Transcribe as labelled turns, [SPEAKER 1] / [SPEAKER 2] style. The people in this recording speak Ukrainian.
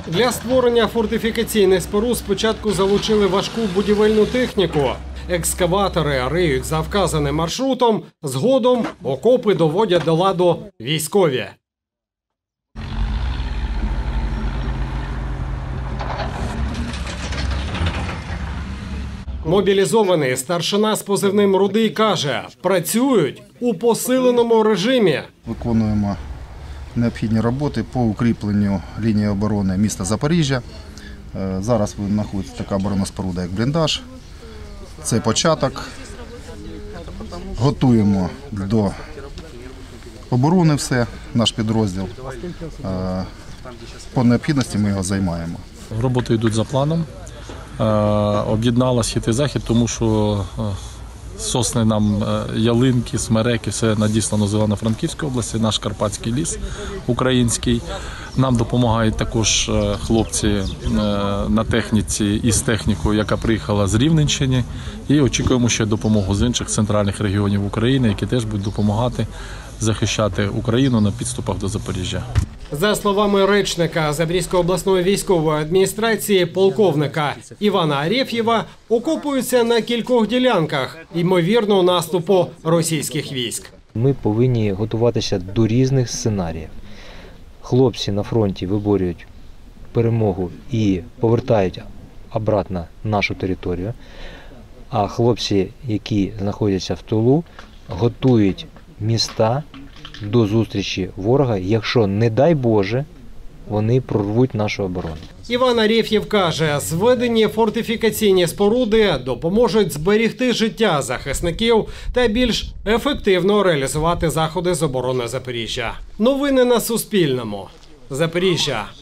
[SPEAKER 1] Для створення фортифікаційних споруд спочатку залучили важку будівельну техніку. Екскаватори риють за вказаним маршрутом, згодом окопи доводять до ладу військові. Мобілізований старшина з позивним «Рудий» каже, працюють у посиленому режимі.
[SPEAKER 2] Виконуємо необхідні роботи по укріпленню лінії оборони міста Запоріжжя. Зараз знаходиться така оборонна споруда, як бліндаж. Це початок. Готуємо до оборони все, наш підрозділ. По необхідності ми його займаємо.
[SPEAKER 3] Роботи йдуть за планом. Об'єднала схід і захід, тому що сосни нам, ялинки, смереки, все надіслано з Івано-Франківської області, наш Карпатський ліс український. Нам допомагають також хлопці на техніці із технікою, яка приїхала з Рівненщини. І очікуємо ще допомогу з інших центральних регіонів України, які теж будуть допомагати захищати Україну на підступах до Запоріжжя.
[SPEAKER 1] За словами речника Запорізької обласної військової адміністрації полковника Івана Ареф'єва, окопуються на кількох ділянках ймовірного наступу російських військ.
[SPEAKER 4] Ми повинні готуватися до різних сценаріїв. Хлопці на фронті виборюють перемогу і повертають обратно нашу територію, а хлопці, які знаходяться в тилу, готують міста до зустрічі ворога, якщо, не дай Боже, вони прорвуть нашу оборону.
[SPEAKER 1] Іван Ареф'єв каже, зведені фортифікаційні споруди допоможуть зберегти життя захисників та більш ефективно реалізувати заходи з оборони Запоріжжя. Новини на Суспільному. Запоріжжя.